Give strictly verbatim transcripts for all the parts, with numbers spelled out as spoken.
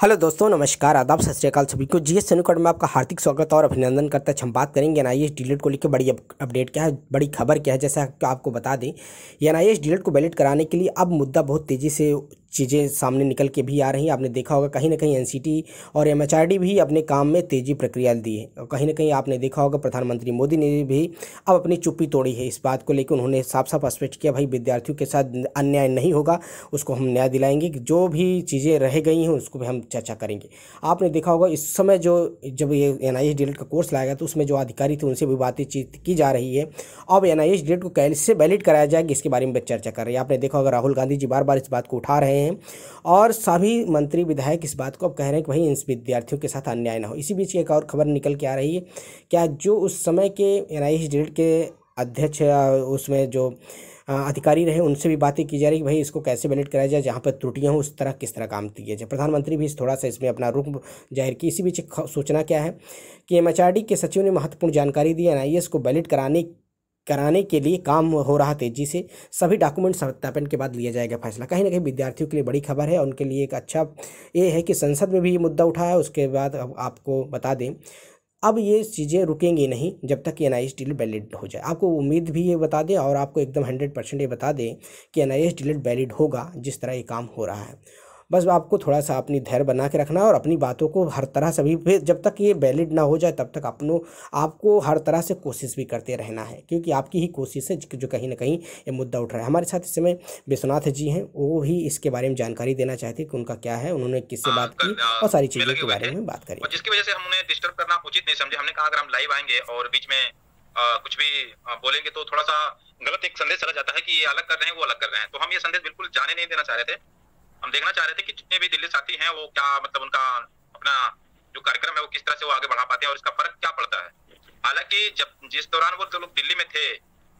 Hello दोस्तों, नमस्कार, आदाब, सत श्री अकाल सभी को। जीएस सैनिक में आपका हार्दिक स्वागत और अभिनंदन करते हैं। हम बात करेंगे एनआईएस डीलेट को लेकर बड़ी अपडेट क्या है, बड़ी खबर क्या है। जैसा कि आपको बता दें, एनआईएस डीलेट को वैलिड कराने के लिए अब मुद्दा बहुत तेज़ी से चीज़ें सामने निकल के भी आ रही हैं। आपने देखा होगा कहीं ना कहीं एनसीटी और एमएचआरडी भी अपने काम में तेज़ी प्रक्रिया दी है, और कहीं ना कहीं आपने देखा होगा प्रधानमंत्री मोदी ने भी अब अपनी चुप्पी तोड़ी है इस बात को लेकर। उन्होंने साफ साफ स्पष्ट किया, भाई विद्यार्थियों के साथ अन्याय नहीं होगा, उसको हम न्याय दिलाएंगे। जो भी चीज़ें रह गई हैं उसको भी हम चर्चा करेंगे। आपने देखा होगा इस समय जो जब ये एनआईएस डीलेट का कोर्स लाया गया तो उसमें जो अधिकारी थे उनसे भी बातचीत की जा रही है। अब एनआईएस डीलेट को कैसे वैलिड कराया जाएगा इसके बारे में चर्चा कर रहे हैं। आपने देखा होगा राहुल गांधी जी बार बार इस बात को उठा रहे हैं और सभी मंत्री विधायक इस बात को अब कह रहे हैं कि भाई इन विद्यार्थियों के साथ अन्याय ना हो। इसी बीच एक और खबर निकल के आ रही है, क्या जो उस समय के एनआईएस डीलेट के अध्यक्ष उसमें जो अधिकारी रहे उनसे भी बातें की जा रही है कि भाई इसको कैसे वैलिड कराया जाए, जहाँ पर त्रुटियां हो उस तरह किस तरह काम किया जाए। प्रधानमंत्री भी थोड़ा सा इसमें अपना रुख जाहिर की। इसी बीच सूचना क्या है कि एमएचआरडी के सचिव ने महत्वपूर्ण जानकारी दी। एनआईएस को वैलिड कराने कराने के लिए काम हो रहा तेजी से, सभी डॉक्यूमेंट सत्यापन के बाद लिया जाएगा फैसला। कहीं ना कहीं विद्यार्थियों के लिए बड़ी खबर है, उनके लिए एक अच्छा ये है कि संसद में भी ये मुद्दा उठा है। उसके बाद अब आपको बता दें, अब ये चीज़ें रुकेंगी नहीं जब तक कि एनआईएस डीलेट वैलिड हो जाए। आपको उम्मीद भी ये बता दें और आपको एकदम हंड्रेड परसेंट ये बता दें कि एनआईएस डीलेट वैलिड होगा जिस तरह ये काम हो रहा है। बस आपको थोड़ा सा अपनी धैर्य बना के रखना है और अपनी बातों को हर तरह से भी, फिर जब तक ये वैलिड ना हो जाए तब तक अपनों आपको हर तरह से कोशिश भी करते रहना है, क्योंकि आपकी ही कोशिश है जो कहीं ना कहीं ये मुद्दा उठ रहा है। हमारे साथ इस समय विश्वनाथ जी हैं, वो भी इसके बारे में जानकारी देना चाहते हैं कि उनका क्या है, उन्होंने किससे बात की और सारी चीज़ों के बारे में बात करी। जिसकी वजह से हम उन्हें डिस्टर्ब करना उचित नहीं समझे। हमने कहा अगर हम लाइव आएंगे और बीच में आ, कुछ भी आ, बोलेंगे तो थोड़ा सा गलत एक संदेश चला जाता है कि ये अलग कर रहे हैं वो अलग कर रहे हैं। तो हम ये संदेश बिल्कुल जाने नहीं देना चाह रहे थे। हम देखना चाह रहे थे कि जितने भी दिल्ली साथी हैं वो क्या मतलब उनका अपना जो कार्यक्रम है वो किस तरह से वो आगे बढ़ा पाते हैं और इसका फर्क क्या पड़ता है। हालांकि जब जिस दौरान वो लोग दिल्ली में थे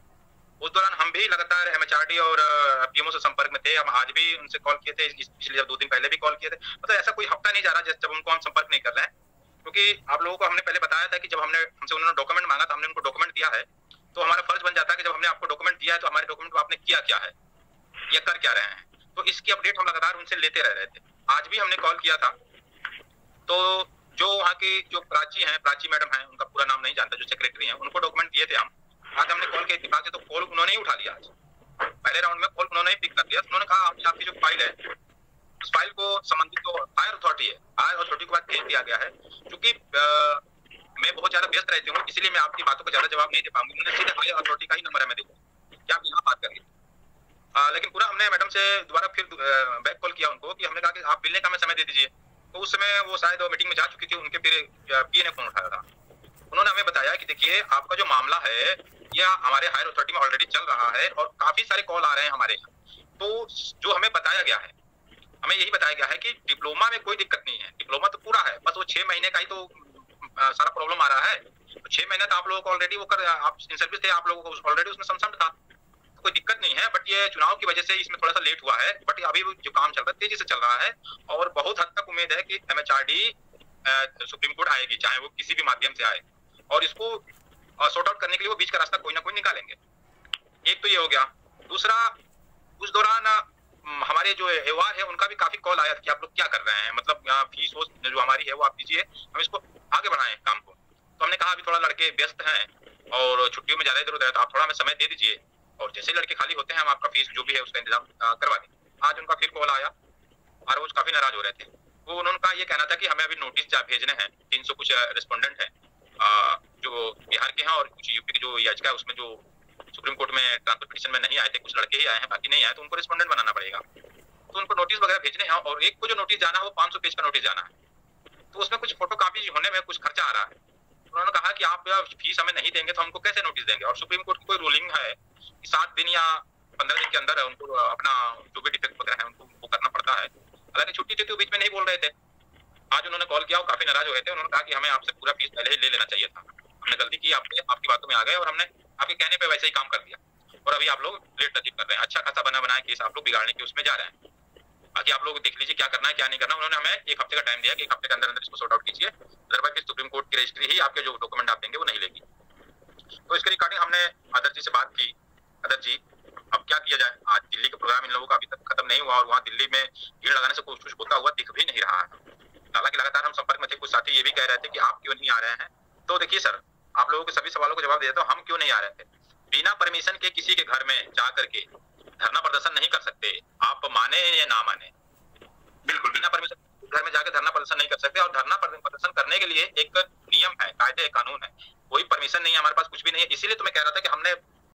उस दौरान हम भी लगातार एमएचआरडी और पीएमओ से संपर्क में थे। हम आज भी उनसे कॉल किए थे, पिछले जब दो दिन पहले भी कॉल किए थे। मतलब ऐसा कोई हफ्ता नहीं जा रहा जब उनको हम संपर्क नहीं कर रहे हैं, क्योंकि आप लोगों को हमने पहले बताया था कि जब हमने हमसे उन्होंने डॉक्यूमेंट मांगा था, हमने उनको डॉक्यूमेंट दिया है, तो हमारा फर्ज बन जाता है कि जब हमने आपको डॉक्यूमेंट दिया है तो हमारे डॉक्यूमेंट को आपने किया क्या है या कर क्या रहे हैं। तो इसकी अपडेट हम लगातार उनसे लेते रह रहे थे। आज भी हमने कॉल किया था तो जो वहाँ की जो प्राची हैं, प्राची मैडम हैं, उनका पूरा नाम नहीं जानता, जो सेक्रेटरी हैं, उनको डॉक्यूमेंट दिए थे हम। आज हमने कॉल के इत्तेफाक से तो कॉल उन्होंने ही उठा लिया। आज पहले राउंड में कॉल उन्होंने ही पिक कर लिया। उन्होंने कहा आपकी जो फाइल है उस फाइल को संबंधित जो हायर अथॉरिटी है, हायर अथॉरिटी के बाद भेज दिया गया है। क्योंकि मैं बहुत ज्यादा व्यस्त रहती हूँ इसलिए मैं आपकी बातों को ज्यादा जवाब नहीं दे पाऊंगी। उन्होंने सीधे हायर अथॉरिटी का ही नंबर हमें दिया कि आप यहाँ बात करिए। लेकिन पूरा हमने मैडम से दोबारा फिर बैक कॉल किया उनको कि हमने कहा कि आप मिलने का हमें समय दे दीजिए। तो उस समय वो शायद मीटिंग में जा चुकी थी, उनके फिर पीए ने फोन उठाया था। उन्होंने हमें बताया कि देखिए आपका जो मामला है यह हमारे हायर अथॉरिटी में ऑलरेडी चल रहा है और काफी सारे कॉल आ रहे हैं हमारे यहाँ। तो जो हमें बताया गया है, हमें यही बताया गया है कि डिप्लोमा में कोई दिक्कत नहीं है, डिप्लोमा तो पूरा है, बस वो छह महीने का ही तो आ, सारा प्रॉब्लम आ रहा है। तो छह महीने तो आप लोगों को ऑलरेडी वो कर आप इन सर्विस थे, आप लोगों को ऑलरेडी उसमें समसम था, तो कोई दिक्कत नहीं है। बट ये चुनाव की वजह से इसमें थोड़ा सा लेट हुआ है, बट अभी जो काम चल रहा है तेजी से चल रहा है और बहुत हद तक उम्मीद है कि एमएचआरडी सुप्रीम कोर्ट आएगी, चाहे वो किसी भी माध्यम से आए, और इसको सॉर्ट आउट करने के लिए वो बीच का रास्ता कोई ना कोई निकालेंगे। एक तो ये हो गया। दूसरा, उस दौरान हमारे जो एवार है उनका भी काफी कॉल आया कि आप लोग क्या कर रहे हैं, मतलब फीस जो हमारी है वो आप दीजिए, हम इसको आगे बढ़ाएं काम को। तो हमने कहा अभी थोड़ा लड़के व्यस्त हैं और छुट्टियों में ज्यादा इधर उधर है, तो आप थोड़ा हमें समय दे दीजिए और जैसे लड़के खाली होते हैं हम आपका फीस जो भी है उसका इंतजाम करवा दें। आज उनका फिर कॉल आया और वो काफी नाराज हो रहे थे। वो उन्होंने ये कहना था कि हमें अभी नोटिस भेजने हैं, तीन सौ कुछ रिस्पोंडेंट है जो बिहार के हैं और कुछ यूपी की जो याचिका है उसमें जो सुप्रीम कोर्ट में ट्रांसफर पिटीशन में नहीं आए थे, कुछ लड़के ही आए हैं, बाकी नहीं आए, तो उनको रिस्पोंडेंट बनाना पड़ेगा। तो उनको नोटिस वगैरह भेजने हैं और एक को जो नोटिस जाना है वो पाँच सौ पेज का नोटिस जाना है, तो उसमें कुछ फोटो कॉपी होने में कुछ खर्चा आ रहा है। उन्होंने कहा कि आप फीस हमें नहीं देंगे तो हमको कैसे नोटिस देंगे, और सुप्रीम कोर्ट की कोई रूलिंग है कि सात दिन या पंद्रह दिन के अंदर उनको अपना जो भी डिफेक्ट वगैरह है उनको वो करना पड़ता है। हालांकि छुट्टी थी तो बीच में नहीं बोल रहे थे। आज उन्होंने कॉल किया और काफी नाराज हो गए थे। उन्होंने कहा कि हमें आपसे पूरा फीस पहले ही ले लेना चाहिए था, हमने गलती की, आपके आपकी बातों में आ गए और हमने आपके कहने पे वैसे ही काम कर दिया और अभी आप लोग लेट तकलीफ कर रहे हैं। अच्छा खासा बना बनाया केस आप लोग बिगाड़ने के उसमें जा रहे हैं। बाकी आप लोग देख लीजिए क्या करना है क्या नहीं करना। उन्होंने हमें एक हफ्ते का टाइम दिया कि एक हफ्ते के अंदर अंदर इसको सॉर्ट आउट कीजिए, अदरवाइज फिर सुप्रीम कोर्ट की रजिस्ट्री ही आपके जो डॉक्यूमेंट आप देंगे वो नहीं लेगी। तो इसके रिगार्डिंग हमने अदर जी से बात की। अदर जी अब क्या किया जाए, आज दिल्ली का प्रोग्राम इन लोगों का अभी तक खत्म नहीं हुआ और वहाँ दिल्ली में भीड़ लगाने से कुछ कुछ होता हुआ दिख भी नहीं रहा है। कुछ साथी ये भी कह रहे थे कि आप क्यों नहीं आ रहे हैं। तो देखिए सर, आप लोगों के सभी सवालों को जवाब दे देता हूं, हम क्यों नहीं आ रहे थे। बिना परमिशन के किसी के घर में जा करके धरना प्रदर्शन नहीं कर सकते, आप माने या ना माने। बिल्कुल बिना परमिशन घर में जाकर धरना प्रदर्शन नहीं कर सकते, और धरना प्रदर्शन करने के लिए एक नियम है, कायदे कानून है, कोई परमिशन नहीं है हमारे पास, कुछ भी नहीं है। इसीलिए तो मैं कह रहा था कि हमने